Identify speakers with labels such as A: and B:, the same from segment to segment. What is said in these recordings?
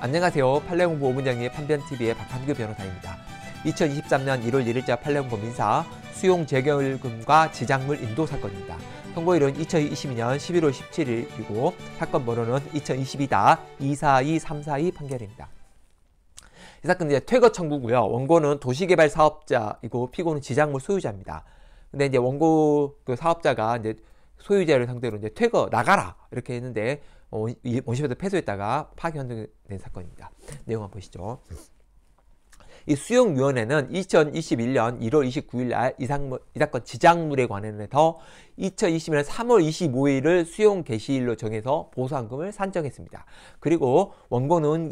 A: 안녕하세요. 판례공부 5분정리의 판변TV의 박한규 변호사입니다. 2023년 1월 1일자 판례공부 민사 수용 재결금과 지작물 인도 사건입니다. 선고일은 2022년 11월 17일이고 사건 번호는 2022-242342 판결입니다. 이 사건은 이제 퇴거 청구고요. 원고는 도시개발 사업자이고 피고는 지작물 소유자입니다. 근데 이제 원고 그 사업자가 이제 소유자를 상대로 이제 퇴거 나가라 이렇게 했는데 원심에서 패소했다가 파기환송된 사건입니다. 내용 한번 보시죠. 이 수용위원회는 2021년 1월 29일 날 이 사건 지작물에 관해서 2021년 3월 25일을 수용 개시일로 정해서 보상금을 산정했습니다. 그리고 원고는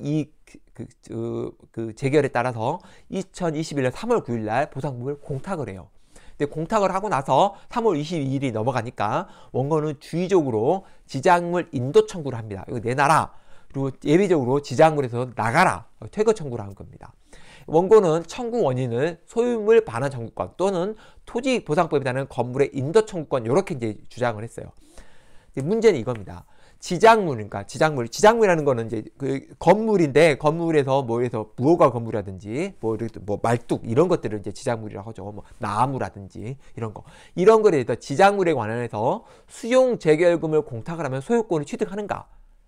A: 그 재결에 따라서 2021년 3월 9일 날 보상금을 공탁을 해요. 근데 공탁을 하고 나서 3월 22일이 넘어가니까 원고는 주의적으로 지작물 인도 청구를 합니다. 이거 내놔라. 그리고 예비적으로 지작물에서 나가라. 퇴거 청구를 한 겁니다. 원고는 청구 원인을 소유물 반환 청구권 또는 토지보상법에 따른 건물의 인도 청구권 이렇게 이제 주장을 했어요. 문제는 이겁니다. 지작물이라는 거는 이제 그 건물인데 건물에서 뭐에서 무허가 건물이라든지 뭐 말뚝 이런 것들을 이제 지작물이라고 하죠. 뭐 나무라든지 이런 거에 대해서 지작물에 관해서 수용 재결금을 공탁을 하면 소유권을 취득하는가?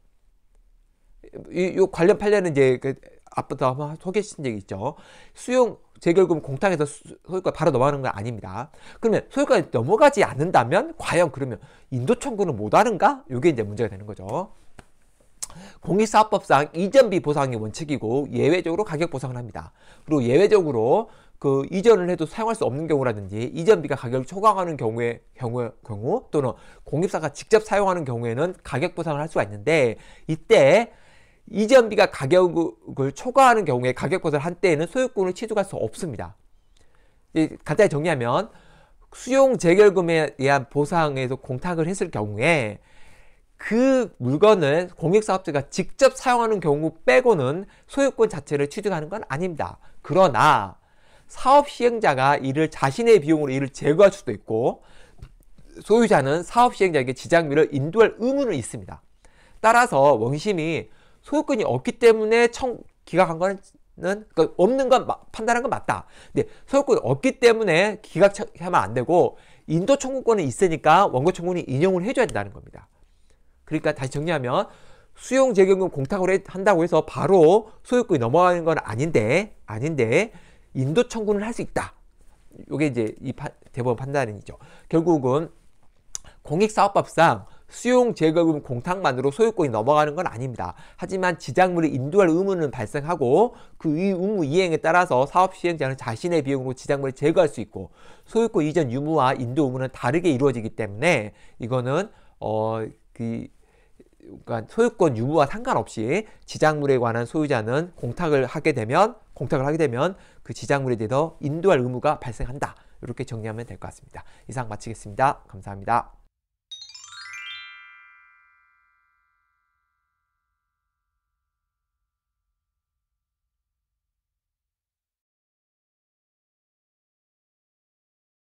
A: 이 관련 판례는 이제 앞부터 한번 소개해주신 적이 있죠. 수용 재결금 공탁에서 소유권 바로 넘어가는 건 아닙니다. 그러면 소유권이 넘어가지 않는다면 과연 그러면 인도 청구는 못하는가? 이게 이제 문제가 되는 거죠. 공익사업법상 이전비 보상이 원칙이고 예외적으로 가격 보상을 합니다. 그리고 예외적으로 그 이전을 해도 사용할 수 없는 경우라든지 이전비가 가격을 초과하는 경우 또는 공입사가 직접 사용하는 경우에는 가격 보상을 할 수가 있는데 이때 이전비가 가격을 초과하는 경우에 가격 보상을 한 때에는 소유권을 취득할 수 없습니다. 간단히 정리하면 수용 재결금에 의한 보상에서 공탁을 했을 경우에 그 물건을 공익사업자가 직접 사용하는 경우 빼고는 소유권 자체를 취득하는 건 아닙니다. 그러나 사업 시행자가 이를 자신의 비용으로 이를 제거할 수도 있고 소유자는 사업 시행자에게 지작물을 인도할 의무는 있습니다. 따라서 원심이 소유권이 없기 때문에 기각한 거는 그러니까 없는 건 판단한 건 맞다. 근데 소유권이 없기 때문에 기각하면 안 되고 인도 청구권이 있으니까 원고 청구는 인용을 해줘야 된다는 겁니다. 그러니까 다시 정리하면 수용 재결금 공탁을 한다고 해서 바로 소유권이 넘어가는 건 아닌데 인도 청구는 할 수 있다. 이게 이제 이 대법원 판단이죠. 결국은 공익사업법상 수용 재결금 공탁만으로 소유권이 넘어가는 건 아닙니다. 하지만 지작물을 인도할 의무는 발생하고 그 의무 이행에 따라서 사업 시행자는 자신의 비용으로 지작물을 제거할 수 있고 소유권 이전 유무와 인도 의무는 다르게 이루어지기 때문에 이거는 그러니까 소유권 유무와 상관없이 지작물에 관한 소유자는 공탁을 하게 되면 그 지작물에 대해서 인도할 의무가 발생한다. 이렇게 정리하면 될 것 같습니다. 이상 마치겠습니다. 감사합니다.